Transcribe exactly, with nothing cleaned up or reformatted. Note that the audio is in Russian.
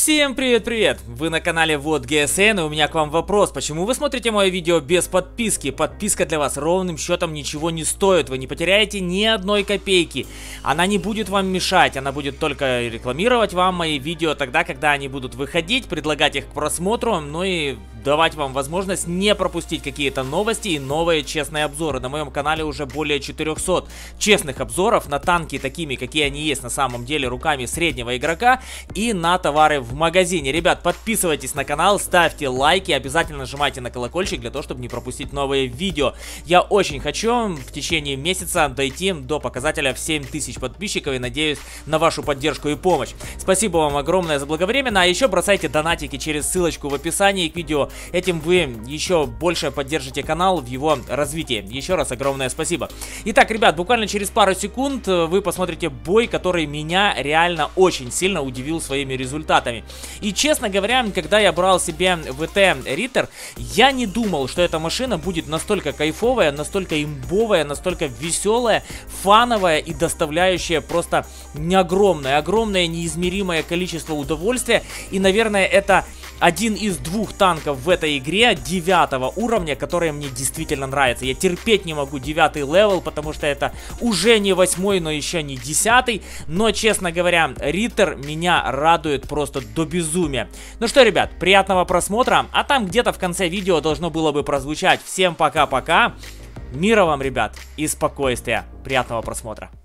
Всем привет-привет! Вы на канале Вот ГСН, и у меня к вам вопрос. Почему вы смотрите мое видео без подписки? Подписка для вас ровным счетом ничего не стоит. Вы не потеряете ни одной копейки. Она не будет вам мешать, она будет только рекламировать вам мои видео тогда, когда они будут выходить, предлагать их к просмотру, ну и давать вам возможность не пропустить какие-то новости и новые честные обзоры. На моем канале уже более четырёхсот честных обзоров на танки такими, какие они есть на самом деле, руками среднего игрока, и на товары в магазине. Ребят, подписывайтесь на канал, ставьте лайки, обязательно нажимайте на колокольчик для того, чтобы не пропустить новые видео. Я очень хочу в течение месяца дойти до показателя в семь тысяч подписчиков и надеюсь на вашу поддержку и помощь. Спасибо вам огромное за благовременно, а еще бросайте донатики через ссылочку в описании к видео. Этим вы еще больше поддержите канал в его развитии. Еще раз огромное спасибо. Итак, ребят, буквально через пару секунд вы посмотрите бой, который меня реально очень сильно удивил своими результатами. И честно говоря, когда я брал себе ВТ Риттер, я не думал, что эта машина будет настолько кайфовая, настолько имбовая, настолько веселая, фановая и доставляющая просто неогромное, огромное неизмеримое количество удовольствия. И, наверное, это один из двух танков в этой игре девятого уровня, которые мне действительно нравятся. Я терпеть не могу девятый левел, потому что это уже не восьмой, но еще не десятый. Но, честно говоря, Риттер меня радует просто до безумия. Ну что, ребят, приятного просмотра. А там где-то в конце видео должно было бы прозвучать: всем пока-пока. Мира вам, ребят, и спокойствия. Приятного просмотра.